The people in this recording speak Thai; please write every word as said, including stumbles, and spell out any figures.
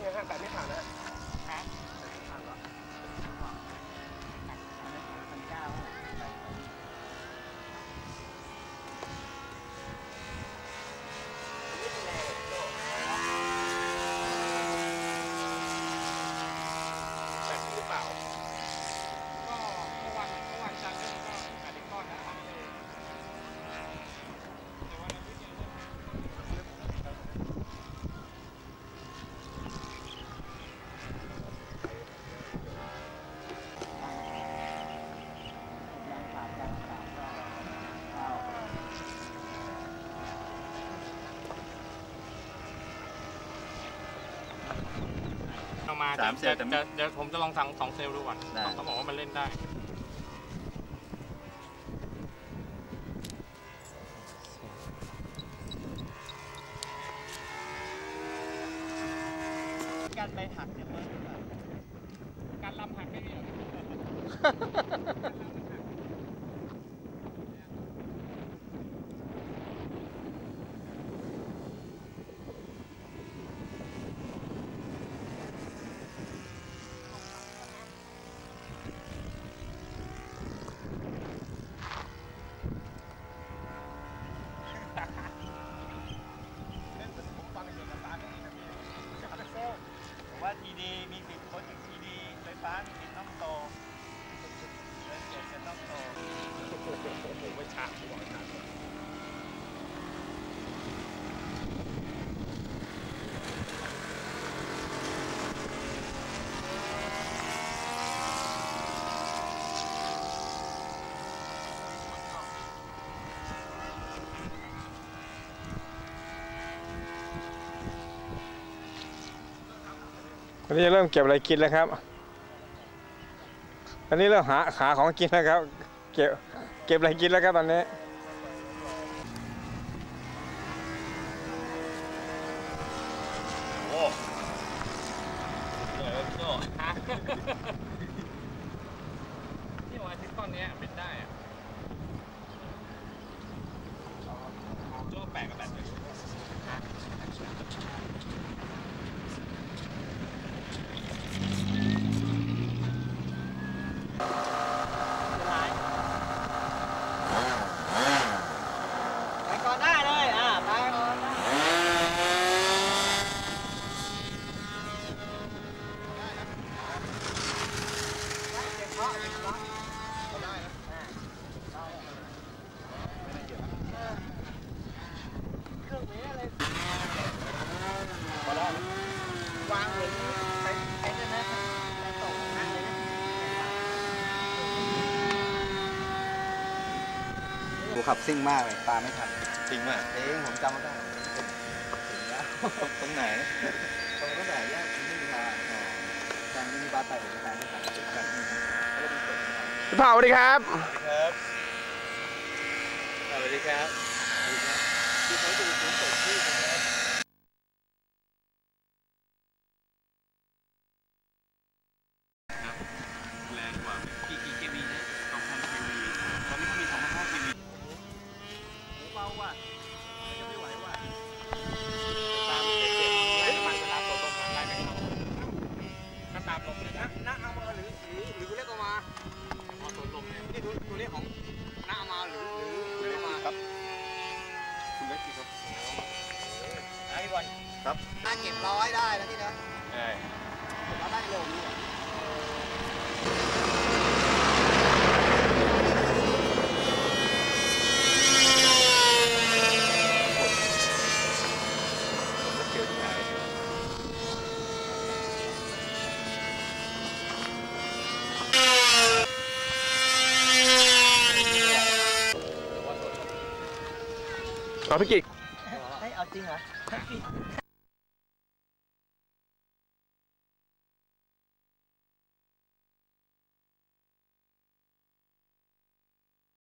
ว่าไงฮะแต่ไม่ผ่านนะฮะผ่านเหรอพันเก้าแบบนี้หรือเปล่าก็เมื่อวันเมื่อวันจันทร์ก็แปดสิบก้อนนะมาสามเซลล์เดี๋ยวผมจะลองสั่งสองเซลล์ดูก่อนเขาบอกว่ามันเล่นได้การไปหักเนี่ยมันการลำหักไม่มีหรอว่าทีดีมีสิทธิ์คนถึงทีดีไฟฟ้ามีสิทธิ์ต้องโตเลยเกิดจะต้องโตโอ้โหไม่ช้าไม่บอกช้าตอนนี้เริ่มเก็บอะไรกินแล้วครับตอนนี้เริ่มหาหาของกินแล้วครับเก็บเก็บอะไรกินแล้วครับตอนนี้โอ้เหนื่อยแล้วพี่โจ้ที่ว่าที่ก้อนนี้เป็นได้อะโจ้แปลกกับแบบนี้วางเหมือนใช้ใช้ได้ไหมตกนั่งเลยนะกูขับซิ่งมากเลยตามไม่ทันจริงป่ะเองผมจำไม่ได้ถึงแล้วตรงไหนตรงตั้งแต่แยกคุณมิทาทางมีบาร์ไต่ผมตามไม่ทันติดกันพี่เผาสวัสดีครับครับสวัสดีครับที่เขาดูสูงสุดที่แรงกว่ากี่กี่เควีเนี่ยสองพันเควีตอนนี้เขามีสองพันห้าเควีเบาว่ะจะไม่ไหวว่ะตามเจ็บไล่น้ำมันเวลาตัวตรงไล่ไปเขาถ้าตามลงเลยนะน้าเอามาหรือหรือหรือเรียกเอามาพอตัวลงเนี่ยนี่ตัวตัวเรียกของน้าเอามาหรือหรือเรียกมาครับคุณเล็กกี่ครับไอ้วันครับน่าเก็บร้อยได้แล้วพี่นะใช่เราได้โลนี่เอาพี่กิ๊กเอาจริงเหรอ